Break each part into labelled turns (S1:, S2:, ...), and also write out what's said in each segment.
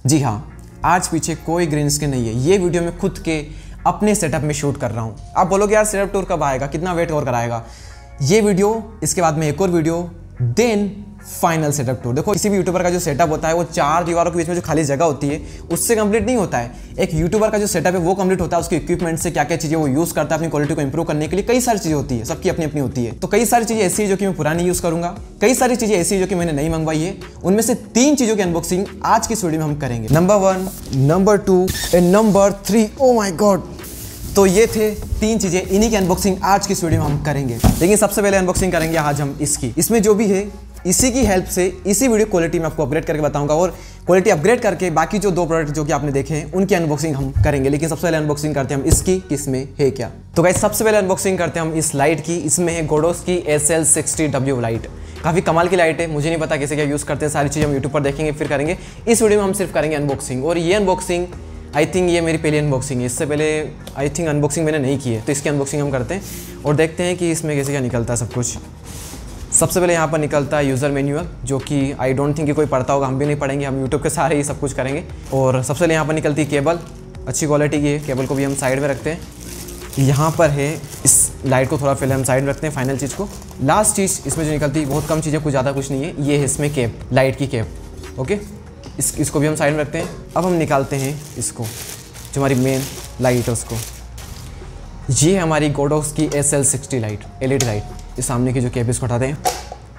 S1: जी हाँ, आज पीछे कोई ग्रीन स्क्रीन नहीं है। ये वीडियो मैं खुद के अपने सेटअप में शूट कर रहा हूँ। आप बोलोगे यार सेटअप टूर कब आएगा, कितना वेट और कराएगा। ये वीडियो, इसके बाद में एक और video, then final setup tour. देखो, किसी भी यूट्यूबर का जो सेटअप होता है वो चार दीवारों के बीच में जो खाली जगह होती है उससे कंप्लीट नहीं होता है। एक यूट्यूबर का जो सेटअप है वो कंप्लीट होता है उसके इक्विपमेंट से, क्या क्या चीज़ें वो यूज़ करता है अपनी क्वालिटी को इंप्रूव करने के लिए। कई सारी चीज़ें होती है, सबकी अपनी अपनी होती है। तो कई सारी चीज़ें ऐसी है जो कि मैं पुरानी यूज़ करूँगा, कई सारी चीज़ें ऐसी है जो कि मैंने नहीं मंगवाई है। उनमें से 3 चीज़ों की अनबॉक्सिंग आज की इस वीडियो में हम करेंगे। Number 1, number 2 and number 3। Oh my God. तो ये थे 3 चीज़ें, इन्हीं की अनबॉक्सिंग आज की इस वीडियो में हम करेंगे। लेकिन सबसे पहले अनबॉक्सिंग करेंगे आज हम इसकी। इसमें जो भी है इसी की हेल्प से, इसी वीडियो क्वालिटी में आपको अपग्रेड करके बताऊंगा और क्वालिटी अपग्रेड करके बाकी जो 2 प्रोडक्ट जो कि आपने देखे हैं उनकी अनबॉक्सिंग हम करेंगे। लेकिन सबसे पहले अनबॉक्सिंग करते हैं हम इसकी, किसमें है क्या। तो गाइस सबसे पहले अनबॉक्सिंग करते हैं हम इस लाइट की। इसमें है गोडोस की SL60W लाइट। काफ़ी कमाल की लाइट है, मुझे नहीं पता कैसे क्या यूज़ करते हैं, सारी चीज़ें हम यूट्यूब पर देखेंगे फिर करेंगे। इस वीडियो में हम सिर्फ करेंगे अनबॉक्सिंग। और ये अनबॉक्सिंग आई थिंक ये मेरी पहली अनबॉक्सिंग है। इससे पहले आई थिंक अनबॉक्सिंग मैंने नहीं की है, तो इसकी अनबॉक्सिंग हम करते हैं और देखते हैं कि इसमें कैसे क्या निकलता है सब कुछ। सबसे पहले यहाँ पर निकलता है यूज़र मैन्युअल, जो कि आई डोंट थिंक कि कोई पढ़ता होगा, हम भी नहीं पढ़ेंगे, हम यूट्यूब के सारे ही सब कुछ करेंगे। और सबसे पहले यहाँ पर निकलती है केबल, अच्छी क्वालिटी की है। केबल को भी हम साइड में रखते हैं। यहाँ पर है, इस लाइट को थोड़ा पहले हम साइड में रखते हैं फाइनल चीज़ को। लास्ट चीज़ इसमें जो निकलती है बहुत कम चीज़ें, कुछ ज़्यादा कुछ नहीं है। ये है इसमें कैप, लाइट की कैप। ओके, इसको भी हम साइड में रखते हैं। अब हम निकालते हैं इसको, जो हमारी मेन लाइट है उसको। ये है हमारी गोडोस की SL60 लाइट, LED लाइट। इस सामने की जो कैप इसको हटाते हैं।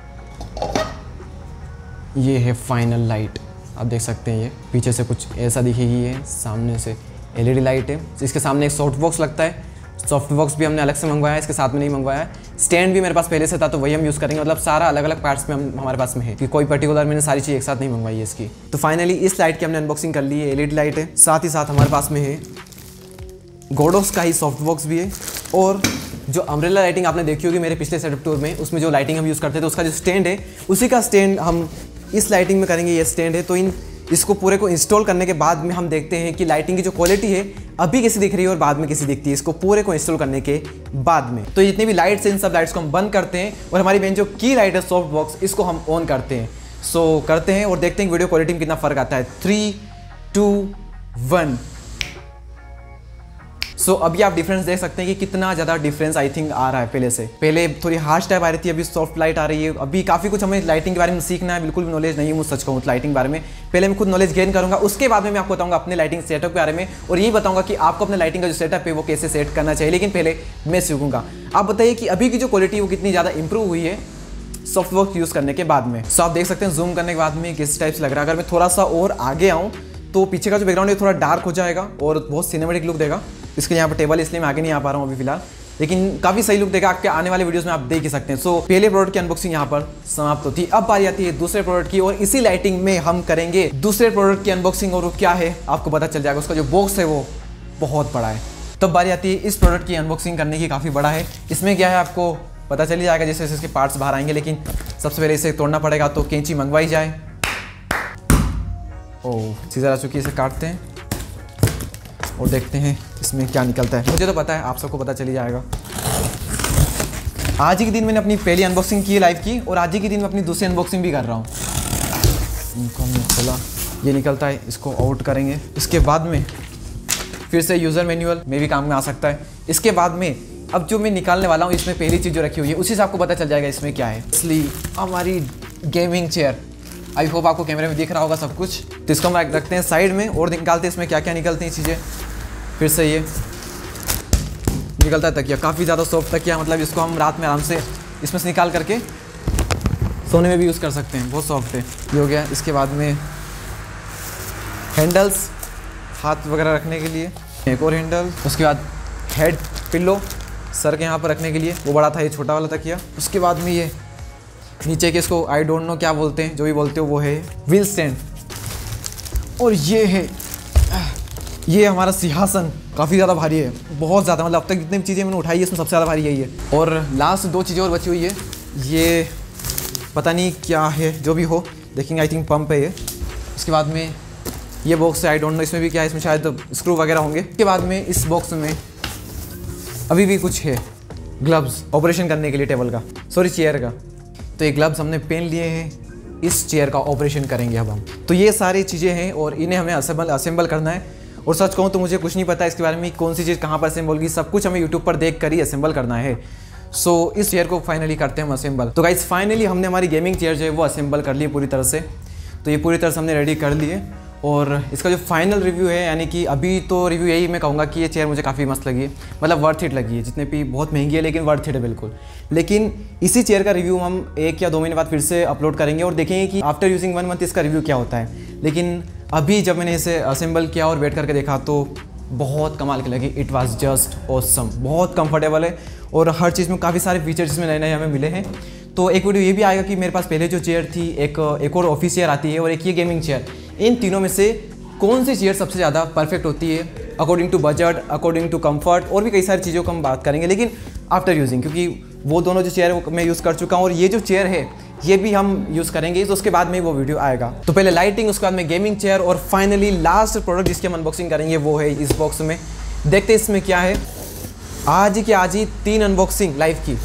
S1: ये है फाइनल लाइट, आप देख सकते हैं। ये पीछे से कुछ ऐसा दिखेगी, ये सामने से LED लाइट है। इसके सामने एक सॉफ्ट बॉक्स लगता है, सॉफ्ट बॉक्स भी हमने अलग से मंगवाया है, इसके साथ में नहीं मंगवाया है। स्टैंड भी मेरे पास पहले से था तो वही हम यूज़ करेंगे। मतलब सारा अलग अलग पार्ट्स में हमारे पास में है कि कोई पर्टिकुलर मैंने सारी चीज़ एक साथ नहीं मंगवाई है इसकी। तो फाइनली इस लाइट की हमने अनबॉक्सिंग कर ली है। LED लाइट है, साथ ही साथ हमारे पास में है गोडोस का ही सॉफ्ट बॉक्स भी है। और जो अम्ब्रेला लाइटिंग आपने देखी होगी मेरे पिछले सेटअप टूर में, उसमें जो लाइटिंग हम यूज़ करते थे उसका जो स्टैंड है, उसी का स्टैंड हम इस लाइटिंग में करेंगे। ये स्टैंड है, तो इसको पूरे को इंस्टॉल करने के बाद में हम देखते हैं कि लाइटिंग की जो क्वालिटी है अभी कैसी दिख रही है और बाद में कैसी दिखती है, इसको पूरे को इंस्टॉल करने के बाद में। तो जितनी भी लाइट्स हैं इन सब लाइट्स को हम बंद करते हैं और हमारी मेन जो की लाइट है सॉफ्ट बॉक्स, इसको हम ऑन करते हैं। सो करते हैं और देखते हैं वीडियो क्वालिटी में कितना फ़र्क आता है। 3, 2, 1। सो अभी आप डिफरेंस देख सकते हैं कि कितना ज़्यादा डिफरेंस आई थिंक आ रहा है पहले से। पहले थोड़ी हार्श टाइप आ रही थी, अभी सॉफ्ट लाइट आ रही है। अभी काफ़ी कुछ हमें लाइटिंग के बारे में सीखना है, बिल्कुल भी नॉलेज नहीं है मुझे, सच कहूँ लाइटिंग के बारे में। पहले मैं खुद नॉलेज गेन करूँगा, उसके बाद में मैं आपको बताऊँगा अपने लाइटिंग सेटअप के बारे में और यही बताऊँगा कि आपको अपने लाइटिंग का जो सेटअप है वो कैसे सेट करना चाहिए। लेकिन पहले मैं सीखूँगा। आप बताइए कि अभी की जो क्वालिटी है वो कितनी ज़्यादा इंप्रूव हुई है सॉफ्ट बॉक्स यूज़ करने के बाद में। सो आप देख सकते हैं जूम करने के बाद में किस टाइप से लग रहा है। अगर मैं थोड़ा सा और आगे आऊँ तो पीछे का जो बैकग्राउंड है थोड़ा डार्क हो जाएगा और बहुत सिनेमेटिक लुक देगा। इसके यहाँ पर टेबल इसलिए मैं आगे नहीं आ पा रहा हूँ अभी फिलहाल, लेकिन काफ़ी सही लुक देगा। आपके आने वाले वीडियोस में आप देख ही सकते हैं। सो पहले प्रोडक्ट की अनबॉक्सिंग यहाँ पर समाप्त होती है। अब बारी आती है दूसरे प्रोडक्ट की और इसी लाइटिंग में हम करेंगे दूसरे प्रोडक्ट की अनबॉक्सिंग। और वो क्या है आपको पता चल जाएगा, उसका जो बॉक्स है वो बहुत बड़ा है। तब बारी आती है इस प्रोडक्ट की अनबॉक्सिंग करने की, काफ़ी बड़ा है। इसमें क्या है आपको पता चल ही जाएगा जैसे जैसे इसके पार्ट्स बाहर आएंगे। लेकिन सबसे पहले इसे तोड़ना पड़ेगा, तो कैंची मंगवाई जाए। ओह, सीजर आ चुकी है, इसे काटते हैं और देखते हैं इसमें क्या निकलता है। मुझे तो पता है, आप सबको पता चली जाएगा। आज ही के दिन मैंने अपनी पहली अनबॉक्सिंग की है लाइव की, और आज ही के दिन मैं अपनी दूसरी अनबॉक्सिंग भी कर रहा हूँ। इनको हमने खोला, ये निकलता है, इसको आउट करेंगे। इसके बाद में फिर से यूज़र मैन्युअल में भी काम में आ सकता है। इसके बाद में अब जो मैं निकालने वाला हूँ, इसमें पहली चीज़ जो रखी हुई है उसी से आपको पता चल जाएगा इसमें क्या है। इसलिए हमारी गेमिंग चेयर, आई होप आपको कैमरे में दिख रहा होगा सब कुछ। तो इसको हम रखते हैं साइड में और निकालते हैं इसमें क्या क्या निकलती हैं चीज़ें। फिर से ये निकलता है तकिया, काफ़ी ज़्यादा सॉफ्ट तकिया, मतलब इसको हम रात में आराम से इसमें से निकाल करके सोने में भी यूज़ कर सकते हैं, बहुत सॉफ्ट है। ये हो गया। इसके बाद में हैंडल्स, हाथ वगैरह रखने के लिए एक और हैंडल। उसके बाद हेड पिल्लो, सर के यहाँ पर रखने के लिए, वो बड़ा था, ये छोटा वाला तकिया। उसके बाद में ये नीचे के, इसको आई डोंट नो क्या बोलते हैं, जो भी बोलते हो वो है व्हील स्टैंड। और ये हमारा सिंहासन, काफ़ी ज़्यादा भारी है, बहुत ज़्यादा। मतलब अब तक जितनी चीज़ें मैंने उठाई है इसमें सबसे ज़्यादा भारी यही है। और लास्ट 2 चीज़ें और बची हुई है, ये पता नहीं क्या है, जो भी हो देखेंगे, आई थिंक पंप है ये। उसके बाद में ये बॉक्स है, आई डोंट नो इसमें भी क्या है, इसमें शायद स्क्रू वगैरह होंगे। उसके बाद में इस बॉक्स में अभी भी कुछ है, ग्लव्स ऑपरेशन करने के लिए टेबल का, सॉरी चेयर का। तो ये ग्लव्स हमने पहन लिए हैं इस चेयर का ऑपरेशन करेंगे अब हम। तो ये सारी चीज़ें हैं और इन्हें हमें असेंबल करना है। और सच कहूँ तो मुझे कुछ नहीं पता इसके बारे में, कौन सी चीज़ कहाँ पर असेंबल होगी, सब कुछ हमें यूट्यूब पर देख कर ही असेंबल करना है। सो इस चेयर को फाइनली करते हैं हम असेंबल। तो गाइस फाइनली हमने हमारी गेमिंग चेयर जो है वो असेंबल कर ली पूरी तरह से। तो ये पूरी तरह से हमने रेडी कर लिए और इसका जो फाइनल रिव्यू है, यानी कि अभी तो रिव्यू यही मैं कहूँगा कि ये चेयर मुझे काफ़ी मस्त लगी है, मतलब वर्थ इट लगी है। जितने भी बहुत महंगी है लेकिन वर्थ इट है बिल्कुल। लेकिन इसी चेयर का रिव्यू हम 1 या 2 महीने बाद फिर से अपलोड करेंगे और देखेंगे कि आफ्टर यूजिंग 1 मंथ इसका रिव्यू क्या होता है। लेकिन अभी जब मैंने इसे असेंबल किया और वेट करके देखा तो बहुत कमाल की लगी। इट वाज जस्ट ऑसम, बहुत कंफर्टेबल है और हर चीज़ में काफ़ी सारे फीचर्स इसमें नए नए हमें मिले हैं। तो एक वीडियो ये भी आएगा कि मेरे पास पहले जो चेयर थी, एक और ऑफिस चेयर आती है और एक ये गेमिंग चेयर, इन तीनों में से कौन सी चेयर सबसे ज़्यादा परफेक्ट होती है according to budget, according to comfort, और भी कई सारी चीज़ों को हम बात करेंगे लेकिन आफ्टर यूजिंग, क्योंकि वो दोनों जो चेयर है वो मैं यूज़ कर चुका हूँ और ये जो चेयर है ये भी हम यूज़ करेंगे। तो उसके बाद में वो वीडियो आएगा। तो पहले लाइटिंग, उसके बाद में गेमिंग चेयर और फाइनली लास्ट प्रोडक्ट जिसकी हम अनबॉक्सिंग करेंगे वो है इस बॉक्स में। देखते हैं इसमें क्या है। आज ही 3 अनबॉक्सिंग लाइव की।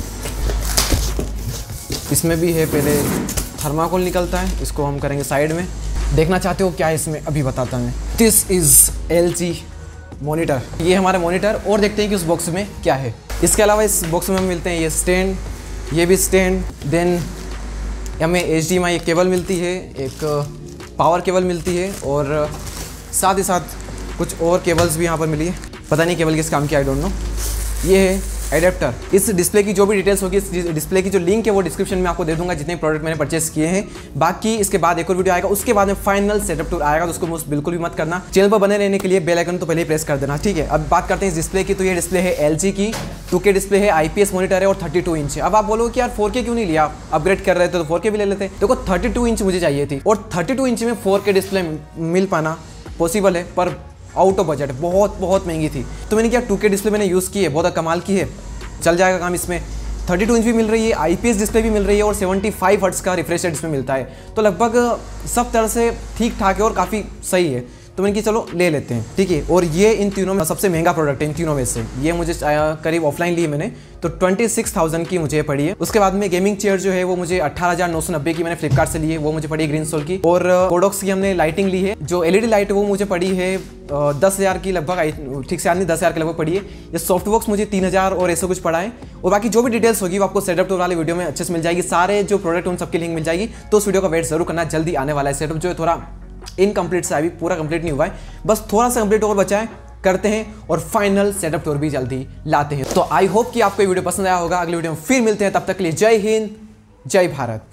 S1: इसमें भी है, पहले थर्माकोल निकलता है, इसको हम करेंगे साइड में। देखना चाहते हो क्या है इसमें, अभी बताता हूँ। दिस इज़ LG मॉनिटर, ये हमारा मॉनिटर। और देखते हैं कि उस बॉक्स में क्या है। इसके अलावा इस बॉक्स में हमें मिलते हैं ये स्टैंड, ये भी स्टैंड, देन हमें HDMI केबल मिलती है, एक पावर केबल मिलती है और साथ ही साथ कुछ और केबल्स भी यहाँ पर मिली है। पता नहीं केबल किस काम की, आई डोंट नो। ये है एडेप्टर। इस डिस्प्ले की जो भी डिटेल्स होगी, इस डिस्प्ले की जो लिंक है वो डिस्क्रिप्शन में आपको दे दूंगा, जितने प्रोडक्ट मैंने परचेस किए हैं। बाकी इसके बाद एक और वीडियो आएगा, उसके बाद में फाइनल सेटअप टूर आएगा, तो उसको मिस बिल्कुल भी मत करना। चैनल पर बने रहने के लिए बेल आइकन तो पहले ही प्रेस कर देना, ठीक है। अब बात करते हैं इस डिस्प्ले की। तो ये डिस्प्ले है LG की 2K डिस्प्ले है, IPS मॉनिटर है और 32 इंच है। अब आप बोलोगे कि यार 4K क्यों नहीं लिया, अपग्रेड कर रहे थे तो 4K भी ले लेते। देखो 32 इंच मुझे चाहिए थी और 32 इंच में 4K डिस्प्ले मिल पाना पॉसिबल है, पर आउट ऑफ बजट, बहुत महंगी थी। तो मैंने क्या 2K डिस्प्ले मैंने यूज़ की है, बहुत कमाल की है, चल जाएगा काम इसमें। 32 इंच भी मिल रही है, IPS डिस्प्ले भी मिल रही है और 75 हर्ट्ज का रिफ्रेश रेट इसमें मिलता है। तो लगभग सब तरह से ठीक ठाक है और काफ़ी सही है। तो मैंने कि चलो ले लेते हैं, ठीक है। और ये इन तीनों में सबसे महंगा प्रोडक्ट है इन तीनों में से। ये मुझे करीब ऑफलाइन ली मैंने, तो 26,000 की मुझे पड़ी है। उसके बाद में गेमिंग चेयर जो है वो मुझे 18,990 की मैंने फ्लिपकार्ट से ली है, वो मुझे पड़ी ग्रीन सोल की। और कोडॉक्स की हमने लाइटिंग ली है, जो LED लाइट है वो मुझे पड़ी है 10,000 की लगभग, ठीक से याद नहीं, 10,000 के लगभग पड़ी है। ये सॉफ्ट बॉक्स मुझे 3,000 और ऐसा कुछ पड़ा है। और बाकी जो भी डिटेल्स होगी वो आपको सेटअप टूर वाले वीडियो में अच्छे से मिल जाएगी। सारे जो प्रोडक्ट उन सबकी लिंक मिल जाएगी। तो उस वीडियो का वेट जरूर करना, जल्दी आने वाला है। सेटअप जो है थोड़ा इनकम्प्लीट सा है, अभी पूरा कंप्लीट नहीं हुआ है, बस थोड़ा सा कंप्लीट और बचा है, करते हैं और फाइनल सेटअप टूर भी जल्दी लाते हैं। तो आई होप कि आपको ये वीडियो पसंद आया होगा। अगली वीडियो में फिर मिलते हैं, तब तक के लिए जय हिंद, जय भारत।